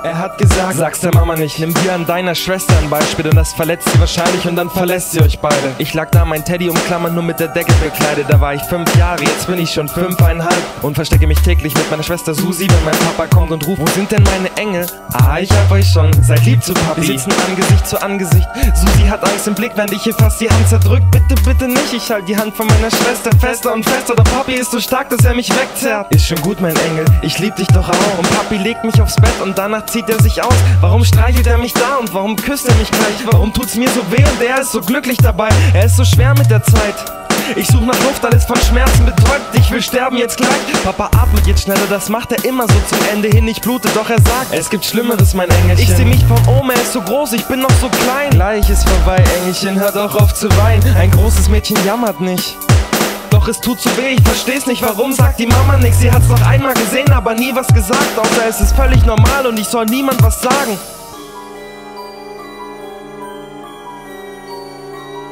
Er hat gesagt, sag's der Mama nicht, nimm dir an deiner Schwester ein Beispiel, denn das verletzt sie wahrscheinlich und dann verlässt sie euch beide. Ich lag da, mein Teddy umklammern, nur mit der Decke bekleidet. Da war ich 5 Jahre, jetzt bin ich schon 5,5 und verstecke mich täglich mit meiner Schwester Susi, wenn mein Papa kommt und ruft, wo sind denn meine Engel? Ah, ich hab euch schon, seid lieb zu Papi. Wir sitzen Angesicht zu Angesicht, Susi hat Angst im Blick, während ich ihr fast die Hand zerdrückt. Bitte, bitte nicht, ich halt die Hand von meiner Schwester fester und fester. Der Papi ist so stark, dass er mich wegzerrt. Ist schon gut, mein Engel, ich lieb dich doch auch. Und Papi legt mich aufs Bett und danach zieht er sich aus. Warum streichelt er mich da und warum küsst er mich gleich? Warum tut's mir so weh und er ist so glücklich dabei? Er ist so schwer mit der Zeit. Ich such nach Luft, alles von Schmerzen betäubt. Ich will sterben jetzt gleich. Papa atmet jetzt schneller, das macht er immer so zum Ende hin. Ich blute, doch er sagt, es gibt Schlimmeres, mein Engelchen. Ich seh mich von oben, er ist so groß, ich bin noch so klein. Gleich ist vorbei, Engelchen, hört auch auf zu weinen. Ein großes Mädchen jammert nicht, doch es tut so weh, ich versteh's nicht, warum sagt die Mama nix. Sie hat's noch einmal gesehen, aber nie was gesagt, außer es ist völlig normal und ich soll niemand was sagen.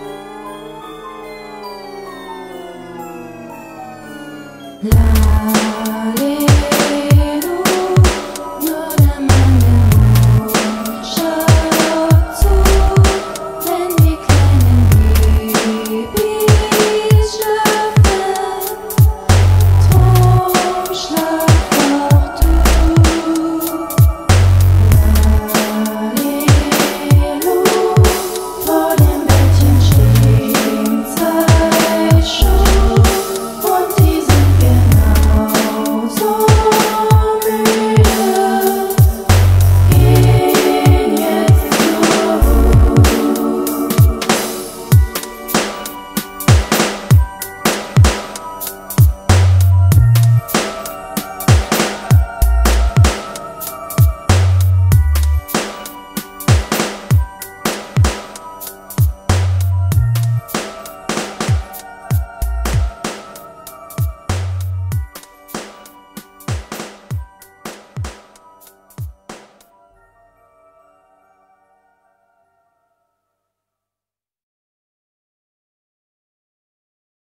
La